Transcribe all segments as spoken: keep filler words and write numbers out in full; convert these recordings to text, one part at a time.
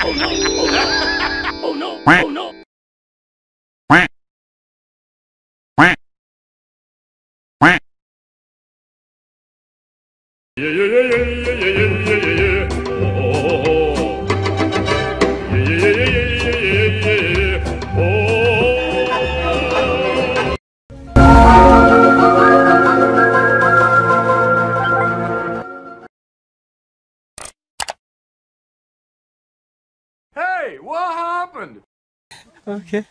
Oh no! Oh no! Oh no! Oh no! Yeah, yeah, yeah, yeah, yeah, yeah, yeah, yeah, yeah. Oh, oh, oh. Yeah, yeah, yeah, yeah, yeah, yeah, yeah. Oh. Hey, what happened? Okay.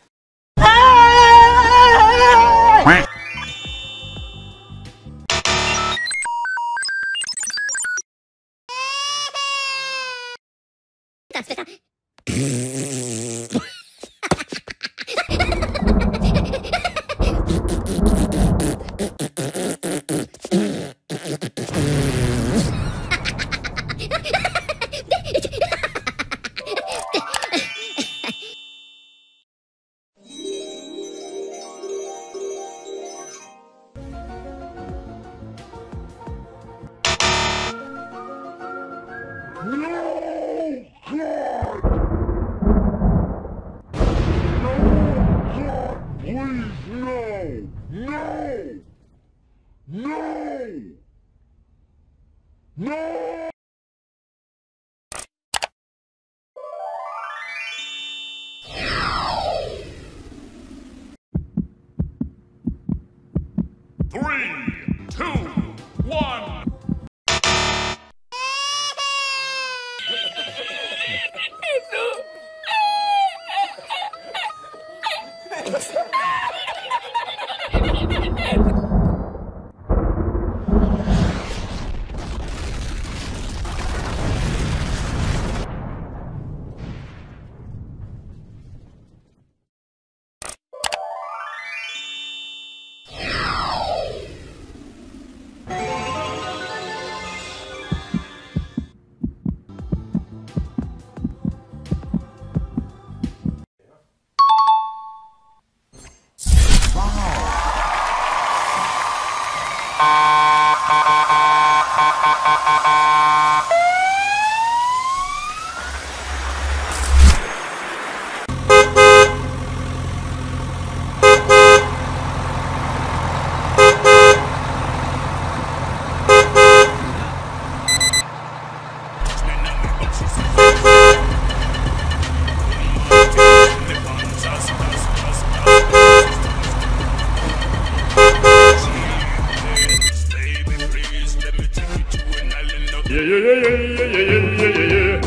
Three, two, one. Yeah, yeah, yeah, yeah, yeah, yeah, yeah, yeah, yeah.